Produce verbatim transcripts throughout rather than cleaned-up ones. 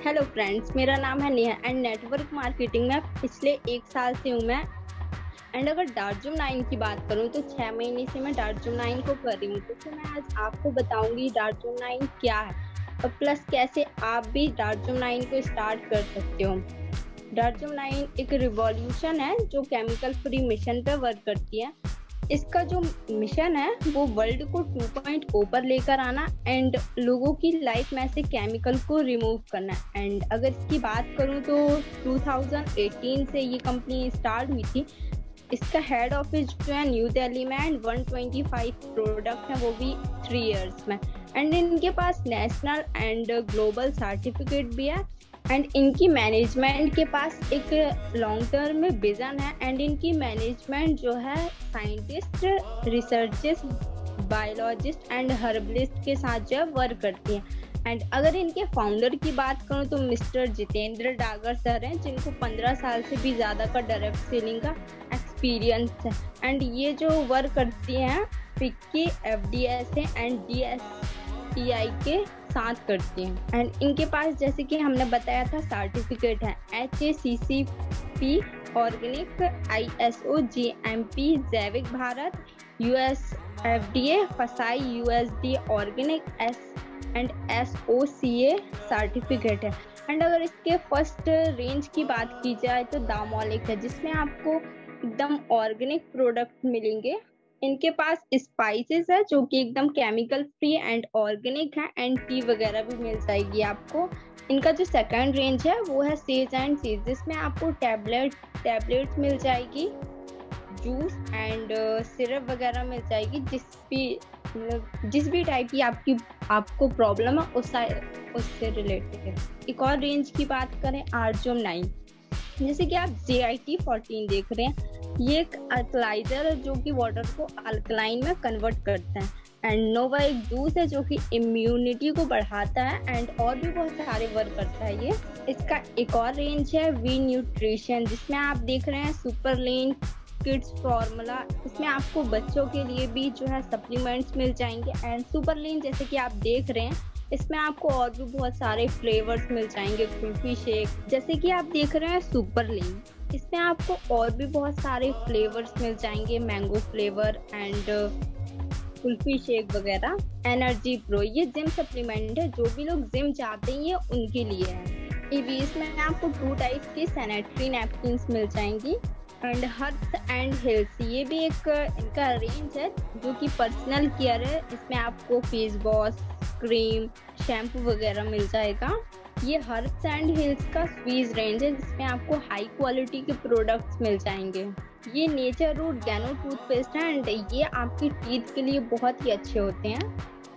Hello friends, मेरा नाम है नेहा एंड नेटवर्क मार्केटिंग में पिछले एक साल से हूँ मैं। एंड अगर डार्जूम नाइन की बात करूँ तो छः महीने से मैं डार्जूम नाइन को कर रही हूँ। तो फिर मैं आज आपको बताऊंगी डार्जूम नाइन क्या है और प्लस कैसे आप भी डार्जूम नाइन को स्टार्ट कर सकते हो। डार्जूम नाइन एक रिवॉल्यूशन है जो केमिकल फ्री मिशन पर वर्क करती है। इसका जो मिशन है वो वर्ल्ड को टू पॉइंट ओ पर लेकर आना एंड लोगों की लाइफ में से केमिकल को रिमूव करना। एंड अगर इसकी बात करूं तो टू थाउजेंड एटीन से ये कंपनी स्टार्ट हुई थी। इसका हेड ऑफिस जो है न्यू दिल्ली में and one twenty five product है वो भी थ्री इयर्स में। एंड इनके पास नेशनल एंड ग्लोबल सर्टिफिकेट भी है। एंड इनकी मैनेजमेंट के पास एक लॉन्ग टर्म में विजन है। एंड इनकी मैनेजमेंट जो है scientist, researchist, biologist and herbalist के साथ जो है वर्क करती है। एंड अगर इनके फाउंडर की बात करूं तो मिस्टर जितेंद्र डागर सर हैं, जिनको पंद्रह साल से भी ज़्यादा का डायरेक्ट सेलिंग का एक्सपीरियंस है। एंड ये जो वर्क करती हैं FICCI, F D S and D S T I के साथ करती हैं। एंड इनके पास जैसे कि हमने बताया था सर्टिफिकेट है H A C C P organic, I S O, G M P Jaivik Bharat, U S F D A FSSAI, U S D organic, S and S O C A certificate है। एंड अगर इसके फर्स्ट रेंज की बात की जाए तो दामोलिक है, जिसमें आपको एकदम ऑर्गेनिक प्रोडक्ट मिलेंगे। इनके पास स्पाइसेस है जो कि एकदम केमिकल फ्री एंड ऑर्गेनिक है। एंड टी वगैरह भी मिल जाएगी आपको। इनका जो सेकंड रेंज है वो है सेज एंड सीज, जिसमें आपको टैबलेट टैबलेट्स मिल जाएगी, जूस एंड सिरप वगैरह मिल जाएगी। जिस भी जिस भी टाइप की आपकी आपको प्रॉब्लम है उस उससे रिलेटेड। एक और रेंज की बात करें आर्जोम नाइन, जैसे कि आप जे आई टी फोर्टीन देख रहे हैं। ये एक अल्कलाइजर है जो कि वाटर को अल्कलाइन में कन्वर्ट करता है। एंड नोवा एक जूस है जो कि इम्यूनिटी को बढ़ाता है एंड और भी बहुत सारे वर्क करता है ये। इसका एक और रेंज है वी न्यूट्रिशन, जिसमें आप देख रहे हैं सुपर लीन किड्स फॉर्मूला। इसमें आपको बच्चों के लिए भी जो है सप्लीमेंट्स मिल जाएंगे। एंड सुपर लीन जैसे कि आप देख रहे हैं इसमें आपको और भी बहुत सारे फ्लेवर्स मिल जाएंगे। कुल्फी शेक जैसे कि आप देख रहे हैं सुपर लीन, इसमें आपको और भी बहुत सारे फ्लेवर्स मिल जाएंगे, mango flavour and kulfi shake वगैरह। एनर्जी प्रो ये जिम सप्लीमेंट है, जो भी लोग जिम चाहते हैं ये उनके लिए है। ईवीएस में आपको टू टाइप की सैनिटरी नैपकिन्स मिल जाएंगी। एंड हर्ब्स एंड हिल्स ये भी एक इनका रेंज है जो कि पर्सनल केयर है। इसमें आपको फेस वॉश, क्रीम, शैम्पू वगैरह मिल जाएगा। ये हर्ब्स एंड हिल्स का स्वीज रेंज है, जिसमें आपको हाई क्वालिटी के प्रोडक्ट्स मिल जाएंगे। ये नेचर रूट गैनो टूथपेस्ट है एंड ये आपकी टीथ के लिए बहुत ही अच्छे होते हैं।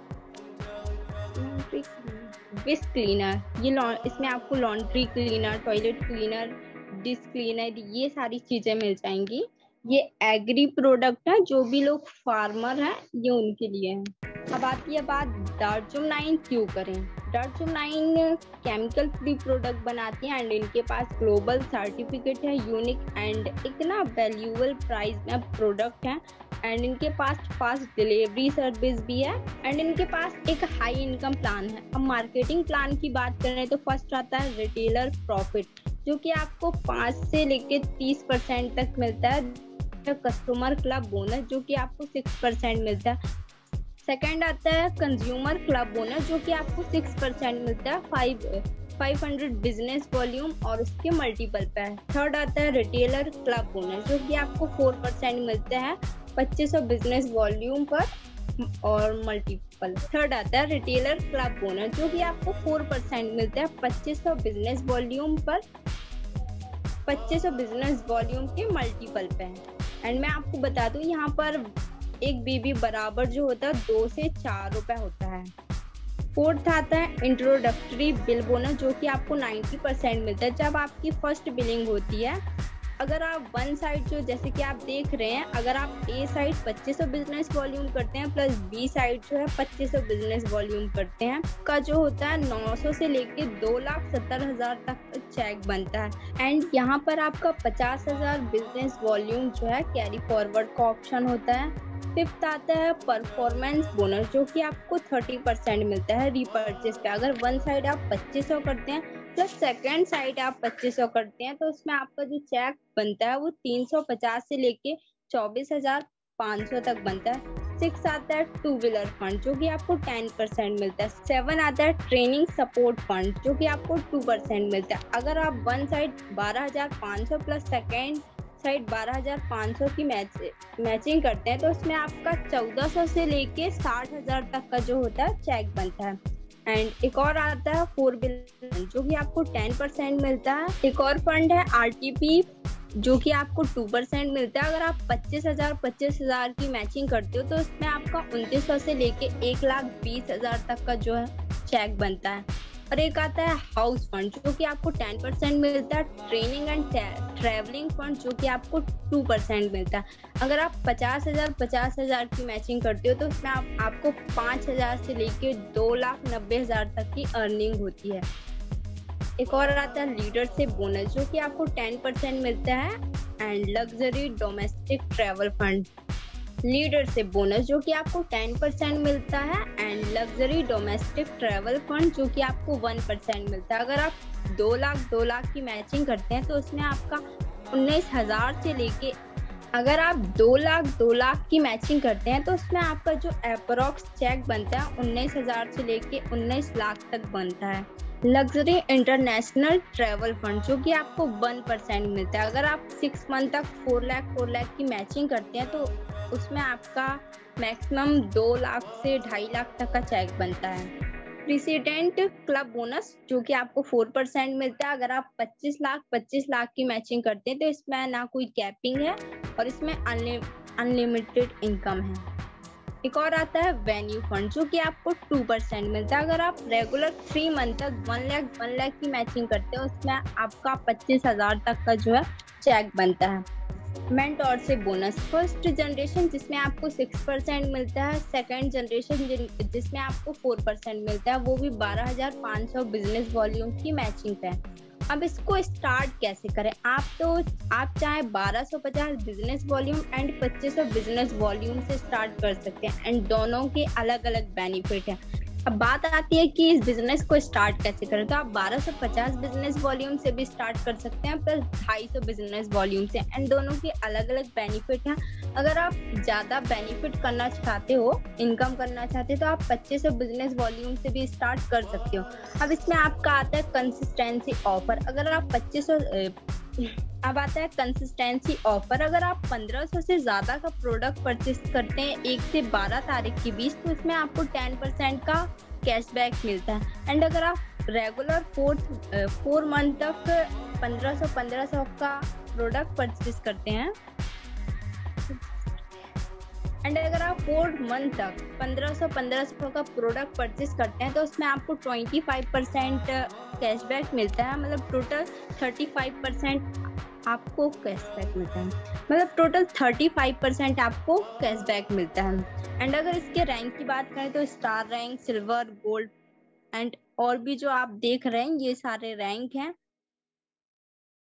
विस्क क्लीनर, ये इसमें आपको laundry cleaner, toilet cleaner, dish cleaner ये सारी चीजें मिल जाएंगी। ये एग्री प्रोडक्ट है, जो भी लोग फार्मर हैं ये उनके लिए है। अब आती है बात डार्जूम नाइन क्यों करें। डार्जूम नाइन केमिकल फ्री प्रोडक्ट बनाती है एंड इनके पास ग्लोबल सर्टिफिकेट है, यूनिक एंड एक ना वैल्यूएबल प्राइस में प्रोडक्ट है। एंड इनके पास फास्ट डिलीवरी सर्विस भी है। एंड इनके पास एक हाई इनकम प्लान है। अब मार्केटिंग प्लान की बात करें तो फर्स्ट आता है रिटेलर प्रॉफिट, जो कि आपको पाँच से लेके तीस परसेंट तक मिलता है। कस्टमर क्लब बोनस जो कि आपको सिक्स परसेंट मिलता है। सेकंड आता है कंज्यूमर क्लब बोनस, जो कि आपको सिक्स परसेंट मिलता है five five hundred business volume और उसके मल्टीपल पे है। थर्ड आता है रिटेलर क्लब बोनस, जो कि आपको फोर परसेंट मिलता है पच्चीस सौ बिजनेस वॉल्यूम पर और मल्टीपल। थर्ड आता है रिटेलर क्लब बोनस, जो कि आपको फोर परसेंट मिलता है पच्चीस सौ बिजनेस वॉल्यूम पर पच्चीस सौ बिजनेस वॉल्यूम के मल्टीपल पे है। एंड मैं आपको बता दूं यहाँ पर एक बीबी बराबर जो होता है दो से चार रुपए होता है। फोर्थ आता है इंट्रोडक्टरी बिल बोनस, जो कि आपको नाइन्टी परसेंट मिलता है जब आपकी फर्स्ट बिलिंग होती है। अगर आप वन साइड जो जैसे कि आप देख रहे हैं, अगर आप ए साइड पच्चीस सौ बिजनेस वॉल्यूम करते हैं प्लस बी साइड जो है पच्चीस सौ बिजनेस वॉल्यूम करते हैं, का जो होता है नौ सौ से लेके दो लाख सत्तर हजार तक चेक बनता है। एंड यहाँ पर आपका पचास हजार बिजनेस वॉल्यूम जो है कैरी फॉरवर्ड का ऑप्शन होता है। फिफ्थ आता है परफॉर्मेंस बोनस, जो कि आपको थर्टी परसेंट मिलता है रीपर्चेस पे। अगर वन साइड आप पच्चीस सौ करते हैं प्लस सेकंड साइड आप पच्चीस सौ करते हैं तो उसमें आपका जो चेक बनता है वो तीन सौ पचास से लेके चौबीस हजार पाँच सौ तक बनता है। सिक्स आता है टू व्हीलर फंड जो कि आपको टेन परसेंट मिलता है। सेवन आता है ट्रेनिंग सपोर्ट फंड जो कि आपको टू परसेंट मिलता है। अगर आप वन साइड बारह हजार पाँच सौ प्लस सेकेंड साइड बारह हजार पाँच सौ की मैच मैचिंग करते हैं तो उसमें आपका चौदह सौ से लेके साठ हजार तक का जो होता है चेक बनता है। एंड एक और आता है फोर व्हीलर जो कि आपको टेन परसेंट मिलता है। एक और फंड है आरटीपी जो कि आपको टू परसेंट मिलता है। अगर आप पच्चीस हजार पच्चीस हजार की मैचिंग करते हो तो उसमें आपका उनतीस सौ से लेके एक लाख बीस हजार तक का जो है चेक बनता है। और एक आता है हाउस फंड जो कि आपको टेन परसेंट मिलता है। ट्रेनिंग एंड ट्रैवलिंग फंड जो कि आपको टू परसेंट मिलता है। अगर आप पचास हजार पचास हजार की मैचिंग करते हो तो उसमें आप, आपको पाँच हजार से लेके दो लाख नब्बे हजार तक की अर्निंग होती है। एक और आता है लीडरशिप बोनस जो कि आपको टेन परसेंट मिलता है। And luxury domestic travel fund leadership bonus जो कि आपको टेन परसेंट मिलता है। And luxury domestic travel fund जो कि आपको वन परसेंट मिलता है। अगर आप दो लाख दो लाख की मैचिंग करते हैं तो उसमें आपका उन्नीस हजार से लेके अगर आप दो लाख दो लाख की मैचिंग करते हैं तो उसमें आपका जो अप्रोक्स चेक बनता है उन्नीस हजार से लेके उन्नीस लाख तक बनता है। लग्जरी इंटरनेशनल ट्रैवल फंड जो कि आपको वन परसेंट मिलता है। अगर आप सिक्स मंथ तक फोर लाख फोर लाख की मैचिंग करते हैं तो उसमें आपका मैक्सिमम दो लाख से ढाई लाख तक का चेक बनता है। प्रेसिडेंट क्लब बोनस जो कि आपको फोर परसेंट मिलता है। अगर आप पच्चीस लाख पच्चीस लाख की मैचिंग करते हैं तो इसमें ना कोई कैपिंग है और इसमें अनलिमिटेड इनकम है। एक और आता है वेन्यू फंड जो कि आपको टू परसेंट मिलता है। अगर आप रेगुलर थ्री मंथ तक वन लाख वन लाख की मैचिंग करते हैं उसमें आपका पच्चीस हजार तक का जो है चेक बनता है। मेंटोर से बोनस फर्स्ट जनरेशन जिसमें आपको सिक्स परसेंट मिलता है। सेकंड जनरेशन जिसमें आपको फोर परसेंट मिलता है वो भी बारह हजार पाँच सौ बिजनेस वॉल्यूम की मैचिंग पे है। अब इसको स्टार्ट कैसे करें? आप तो आप चाहे बारह सौ पचास बिजनेस वॉल्यूम एंड पच्चीस सौ बिजनेस वॉल्यूम से स्टार्ट कर सकते हैं एंड दोनों के अलग अलग बेनिफिट हैं। अब बात आती है कि इस बिजनेस को स्टार्ट कैसे करें, तो आप बारह सौ पचास बिजनेस वॉल्यूम से भी स्टार्ट कर सकते हैं प्लस ढाई सौ बिजनेस वॉल्यूम से एंड दोनों के अलग अलग बेनिफिट हैं। अगर आप ज़्यादा बेनिफिट करना चाहते हो, इनकम करना चाहते हो तो आप पच्चीस सौ बिजनेस वॉल्यूम से भी स्टार्ट कर सकते हो। अब इसमें आपका आता है कंसिस्टेंसी ऑफर। अगर आप पच्चीस सौ अब आता है कंसिस्टेंसी ऑफर। अगर आप पंद्रह सौ से ज्यादा का प्रोडक्ट परचेस करते हैं एक से बारह तारीख के बीच तो इसमें आपको टेन परसेंट का कैशबैक मिलता है। एंड अगर आप रेगुलर फोर्थ फोर मंथ तक पंद्रह सौ पंद्रह सौ का प्रोडक्ट परचेस करते हैं एंड अगर आप फोर मंथ तक पंद्रह सौ पंद्रह सौ का प्रोडक्ट परचेस करते हैं तो उसमें आपको पच्चीस परसेंट कैशबैक मिलता है। मतलब टोटल पैंतीस परसेंट आपको कैशबैक मिलता है मतलब टोटल पैंतीस परसेंट आपको कैशबैक मिलता है। एंड अगर इसके रैंक की बात करें तो star rank, silver, gold and और भी जो आप देख रहे हैं ये सारे रैंक हैं।